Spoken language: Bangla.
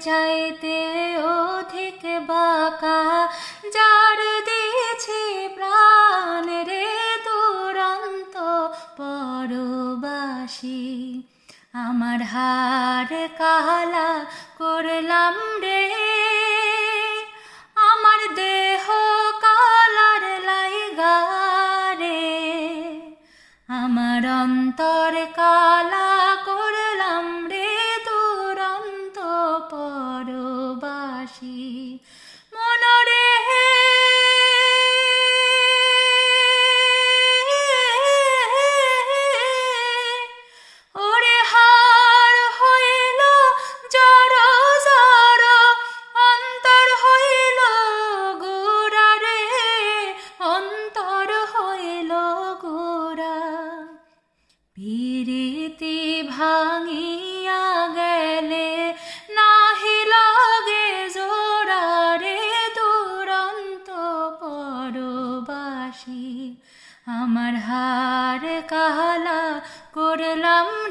চাইতে অধিক বাঁকা, যার দিয়েছি প্রাণ রে দুরন্ত পরবাসী। আমার হার কালা করলাম রে, আমার দেহ কালার লাইগা রে, আমার অন্তর কালা করলাম রে দুরন্ত পরবাসী। মনরে ওরে হার হইল জড় জড়, অন্তর হইল গোরা রে, অন্তর হইল গোরা। প্রীতি ভাঙিয়া গেলে নাহি লাগে জোড়া রে দুরন্ত পরবাসী। আমার হার কালা করলাম